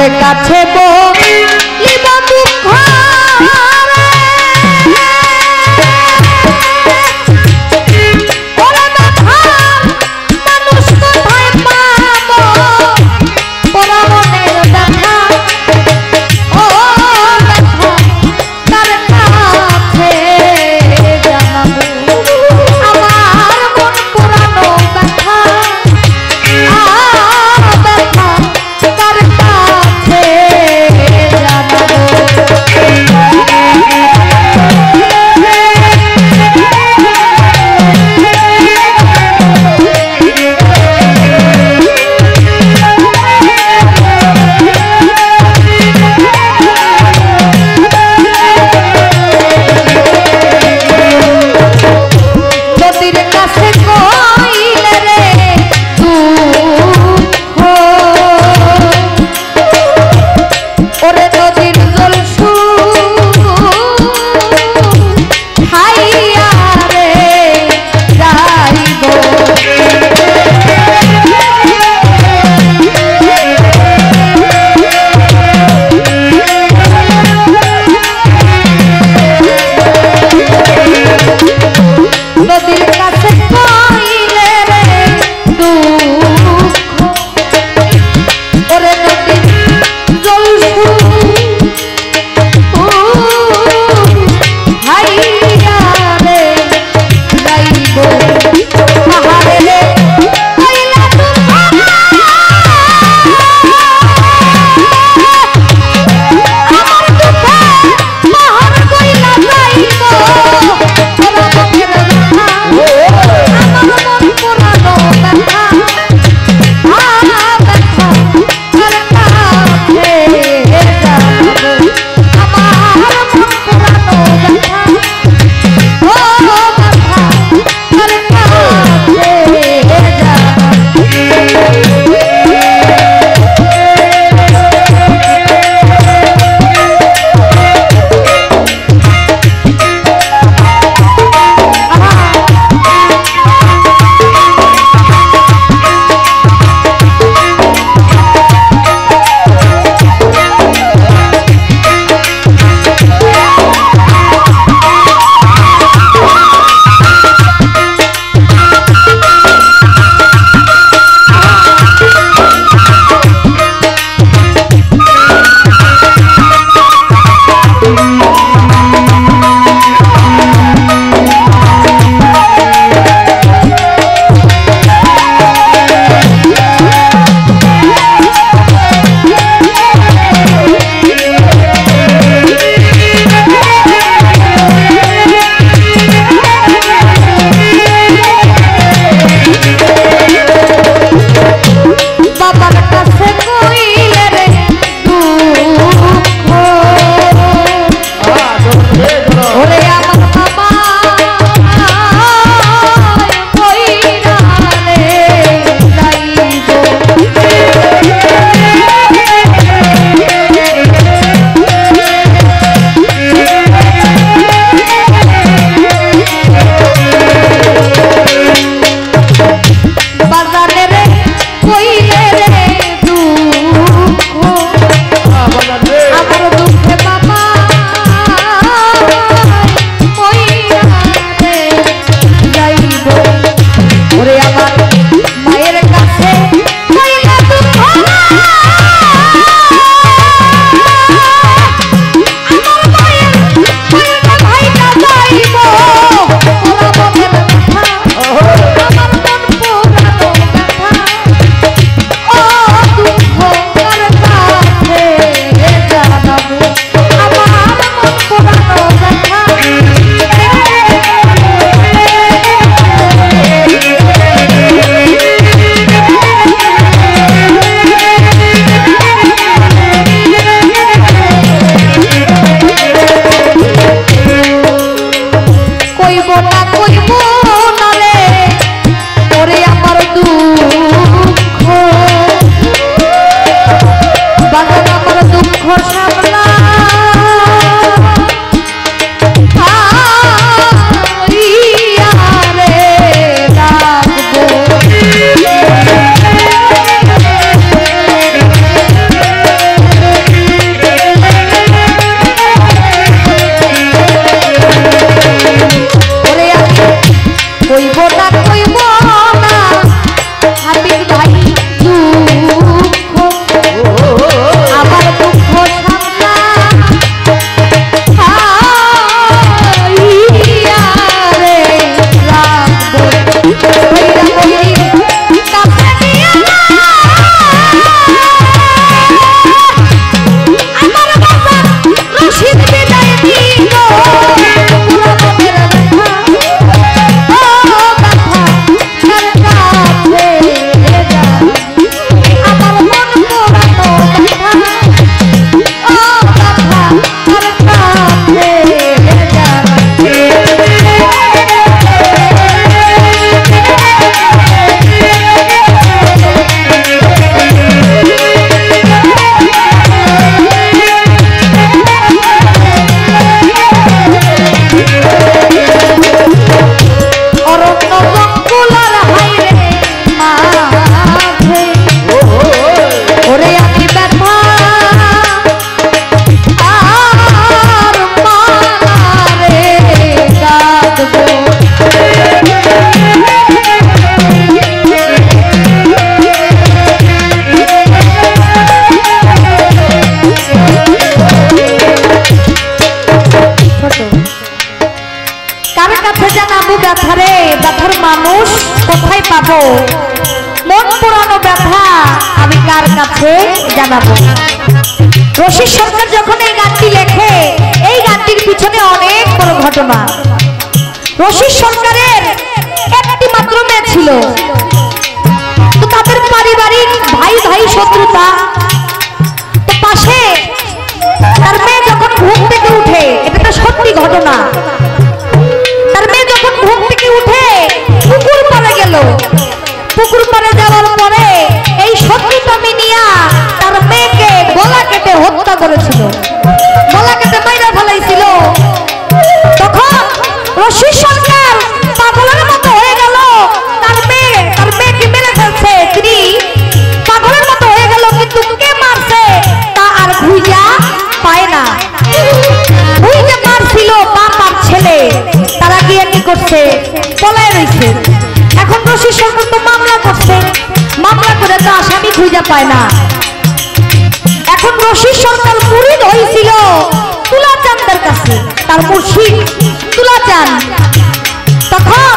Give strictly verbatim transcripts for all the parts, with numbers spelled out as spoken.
কাছে বলিব দুঃখ কইব না হাবিব ভাই দুঃখ আমার দুঃখ সামলা আইয়া রে রাখবো কইরা কইরি কাছে নিয়া আমার বাবা রশিদ বিদায় দিল মন পুরানো ব্যথা আমি কার কাছে জানাবো। রশিদ সরকার যখন এই গানটি লেখে এই গানটির পিছনে অনেক বড় ঘটনা। রশিদ সরকারের একটি মাত্র মেয়ে ছিল, তো তাদের পারিবারিক ভাই ভাই শত্রুতা। তো পাশে তার মেয়ে যখন ঘুম থেকে উঠে, এটা একটা সত্যি ঘটনা, তার মেয়ে যখন ঘুম থেকে উঠে পুকুর পাড়ে গেল, পুকুর পাড়ে যাওয়ার পরে এই শত্রুতা মিনিয়া তার মেয়েকে গলা কেটে হত্যা করেছিল, গলা কেটে মাইরা ফেলাইছিল। তখন রশিদ সরকার পাগলের মতো হয়ে গেল, তার মেয়ে তার মেয়েকে মেরে ফেলছে, তিনি পাগলের মতো হয়ে গেল, কিন্তু কে মারছে তা আর খুঁজা পায় না। খুঁজে মারছিল বাপ আর ছেলে, তারা গিয়ে কি করছে, পলায় রয়েছে। এখন রশিদ সরকার তো মামলা করছে, মামলা করে তো আসামি খুঁজে পায় না। এখন রশিদ সরকার মুরিদ হয়েছিল তুলাচাঁদের কাছে, তার মুর্শিদ তুলাচাঁদ। তখন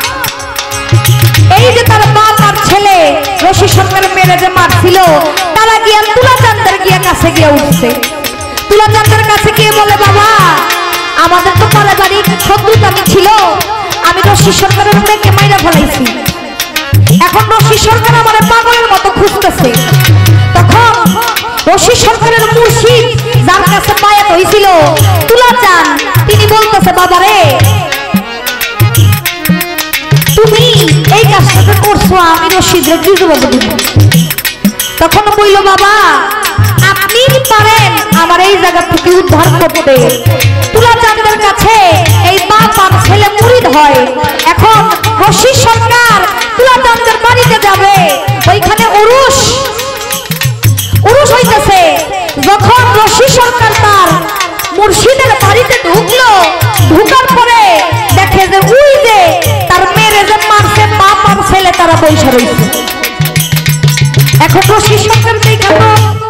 এই যে তার বাপ আর ছেলে রশিদ সরকার মেরে যে মারছিল, তারা গিয়া তুলাচাঁদের গিয়া কাছে গিয়ে উঠছে। তুলাচাঁদের কাছে গিয়ে বলে, বাবা আমাদের তো পারিবারিক শত্রুতা ছিল, আমি রশিদ সরকারের মেয়েকে মাইরা ফেলাইছি, এখন রশিদ সরকার আমার পাগলের মতো খুঁজতেছে। তখন রশিদ সরকারের মুর্শিদ যার কাছে বায়াত হয়েছিল তুলাচাঁদ, তিনি বলতেছে, বাবা রে তুমি এই কাজটা করছো, আমি রশিদের কি জবাব দিব? তখন বলল, বাবা আপনি পারেন আমার এই জায়গা থেকে উদ্ধার করতে। তুলাচাঁদের কাছে এই বাপ আর ছেলে মুরিদ হয়। এখন রশিদ সরকার তুলাচাঁদের বাড়িতে যাবে, ওইখানে উরুস উরুস হইতেছে। যখন রশিদ সরকার তার মুর্শিদের বাড়িতে ঢুকলো, ঢুকার পরে দেখে যে ওই যে তার মেয়ের যে মারছে বাপ আর ছেলে, তারা বসে রয়েছে। এখন রশিদ সরকার দেখা তো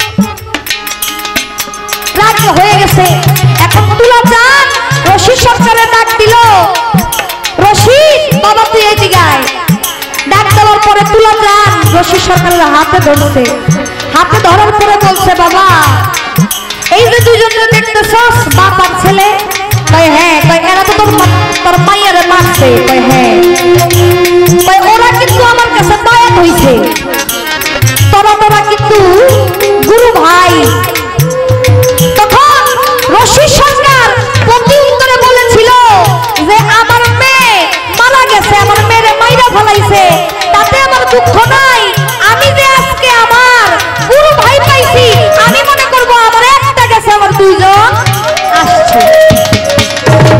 রাগ হয়ে গেছে। এখন তুলাচাঁদ রশিদ সরকারের ডাক দিল, রশিদ বাবা তুই এদিকে আয়। ডাক দেওয়ার পরে তুলাচাঁদ রশিদ সরকারের হাতে ধরছে, হাতে ধরার পরে বলছে, বাবা এই যে দুইজনে দেখতেছস বাপ আর ছেলে? কয় হ্যাঁ। কয় এরা তো তোর তোর মাইয়ারে মারছে? কয় হ্যাঁ। কয় ওরা কিন্তু আমার কাছে বায়াত হইছে, তোরা তোরা কিন্তু গুরু ভাই। তখন রশিদ সরকার প্রতি উত্তরে বলেছিল যে আমার মেয়ে মারা গেছে, আমার মেয়েরে মাইরা ফেলাইছে, তাতে আমার দুঃখ নাই, আমি যে আজকে আমার গুরু ভাই পাইছি, আমি মনে করব আমার একটা গেছে, আমার দুইজন আসছে।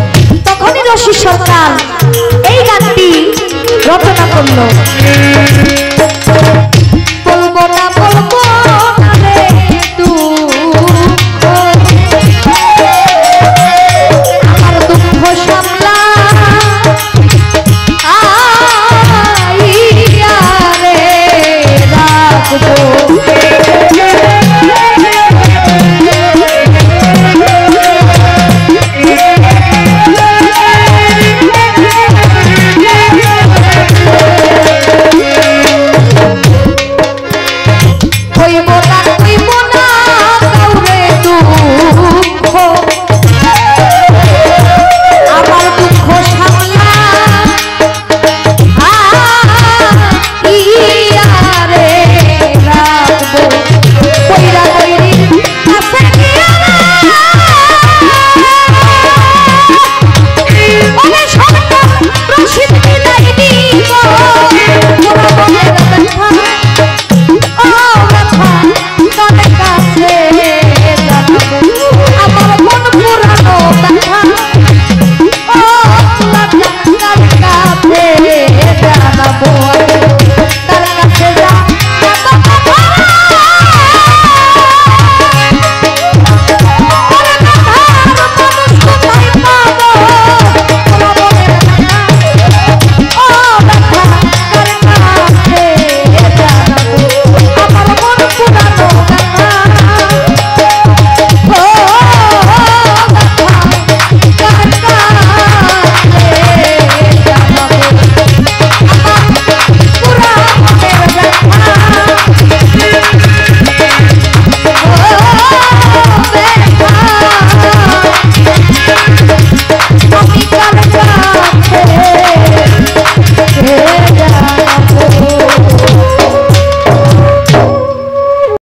তখনই রশিদ সরকার এই গানটি রচনা করলো।